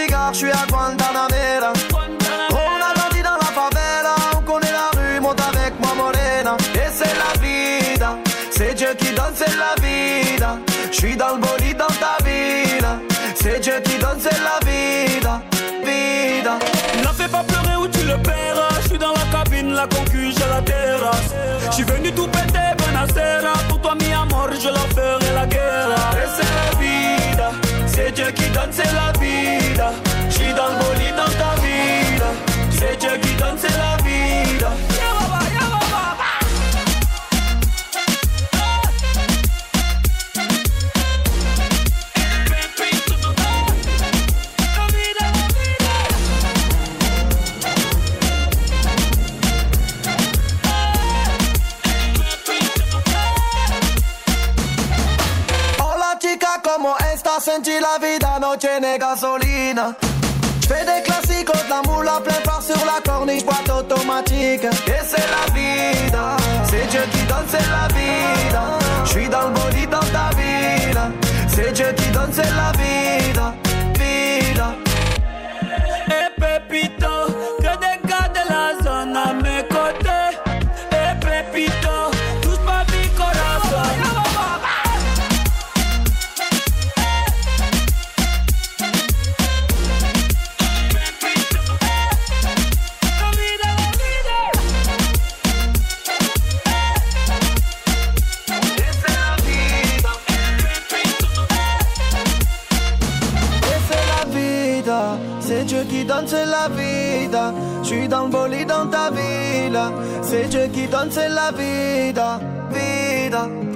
cigare, je suis à Guantanamera. On a grandi dans la favela, on connaît la rue, monte avec moi morena. Et c'est la vida, c'est Dieu qui donne, c'est la vida. Je suis dans le bolide dans ta ville, c'est Dieu qui donne, c'est la vida, vida. Ne fais pas pleurer ou tu le paieras. Je suis dans la cabine, la concu, j'ai la terrasse. Je suis venu tout péter, Benacera. Pour toi mi amor, je leur ferai la guerre. Et c'est la vida, c'est Dieu qui donne, c'est la vida. Je suis dans le bolide dans ta ville, c'est Dieu qui donne, c'est la vida. Como esta senti la vida, no tiene gasolina. J'fais des classiques, de la moule à plein phare sur la corniche, boîte automatique. Et c'est la vida, c'est Dieu qui donne, c'est la vida. J'suis dans le bolide dans ta ville, c'est Dieu qui donne, c'est la vida, vida. Et Pépito, que des gars de la zone à mes côtés. Et Pépito, tous ma vie corazon. C'est Dieu qui donne, c'est la vida. J'suis dans le bolide dans ta ville, c'est Dieu qui donne, c'est la vida, vida.